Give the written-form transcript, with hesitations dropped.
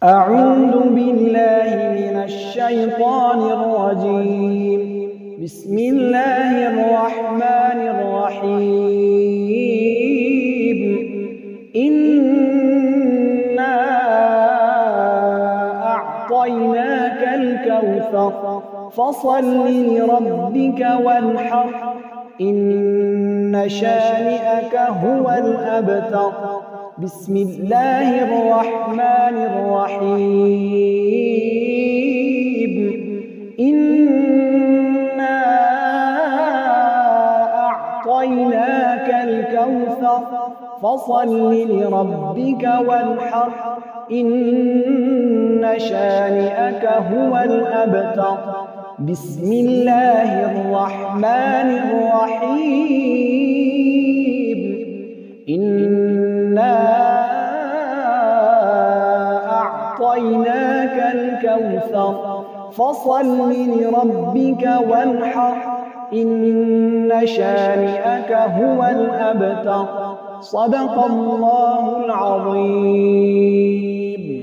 أعوذ بالله من الشيطان الرجيم. بسم الله الرحمن الرحيم. إنا أعطيناك الكوثر فصل لربك وانحر إن شانئك هو الأبتر. بسم الله الرحمن الرحيم. إنا أعطيناك الكوثر فصل لربك وانحر إن شانئك هو الأبتر. بسم الله الرحمن الرحيم. إنا أعطيناك الكوثر فصل لربك وانحر إن شانئك هو الأبتر. صدق الله العظيم.